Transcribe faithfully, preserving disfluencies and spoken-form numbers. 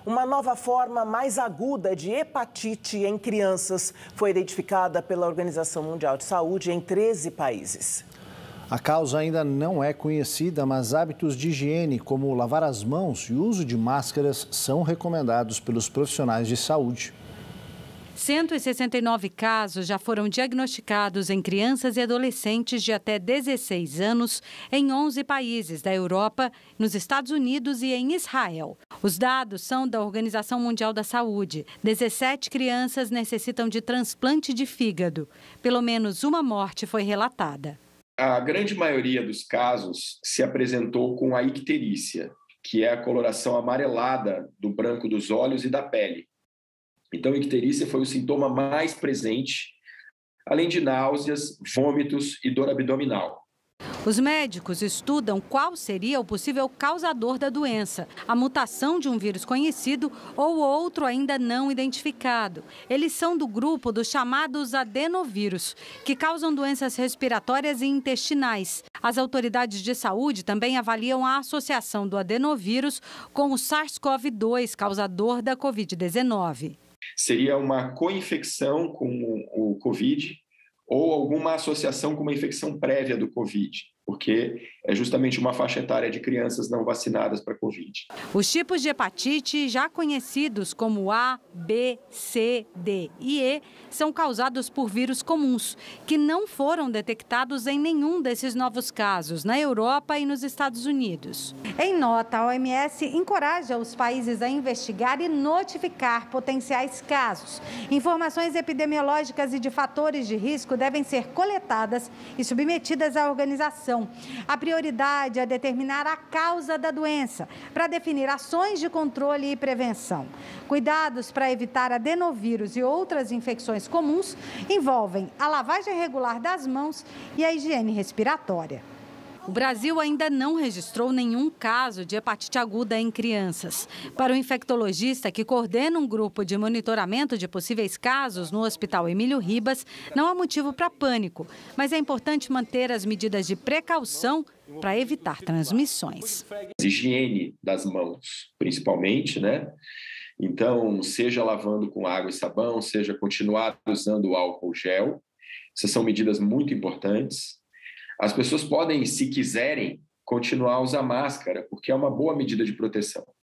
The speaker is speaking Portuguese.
Uma nova forma mais aguda de hepatite em crianças foi identificada pela Organização Mundial de Saúde em treze países. A causa ainda não é conhecida, mas hábitos de higiene, como lavar as mãos e o uso de máscaras, são recomendados pelos profissionais de saúde. cento e sessenta e nove casos já foram diagnosticados em crianças e adolescentes de até dezesseis anos em onze países da Europa, nos Estados Unidos e em Israel. Os dados são da Organização Mundial da Saúde. dezessete crianças necessitam de transplante de fígado. Pelo menos uma morte foi relatada. A grande maioria dos casos se apresentou com a icterícia, que é a coloração amarelada do branco dos olhos e da pele. Então, a icterícia foi o sintoma mais presente, além de náuseas, vômitos e dor abdominal. Os médicos estudam qual seria o possível causador da doença, a mutação de um vírus conhecido ou outro ainda não identificado. Eles são do grupo dos chamados adenovírus, que causam doenças respiratórias e intestinais. As autoridades de saúde também avaliam a associação do adenovírus com o SARS-CoV dois, causador da covid dezenove. Seria uma co-infecção com o Covid ou alguma associação com uma infecção prévia do Covid, porque é justamente uma faixa etária de crianças não vacinadas para Covid. Os tipos de hepatite, já conhecidos como A, B, C, D e E, são causados por vírus comuns, que não foram detectados em nenhum desses novos casos, na Europa e nos Estados Unidos. Em nota, a O M S encoraja os países a investigar e notificar potenciais casos. Informações epidemiológicas e de fatores de risco devem ser coletadas e submetidas à organização. A prioridade é determinar a causa da doença, para definir ações de controle e prevenção. Cuidados para evitar adenovírus e outras infecções comuns envolvem a lavagem regular das mãos e a higiene respiratória. O Brasil ainda não registrou nenhum caso de hepatite aguda em crianças. Para o infectologista que coordena um grupo de monitoramento de possíveis casos no Hospital Emílio Ribas, não há motivo para pânico, mas é importante manter as medidas de precaução para evitar transmissões. Higiene das mãos, principalmente, né? Então, seja lavando com água e sabão, seja continuar usando o álcool gel. Essas são medidas muito importantes. As pessoas podem, se quiserem, continuar a usar máscara, porque é uma boa medida de proteção.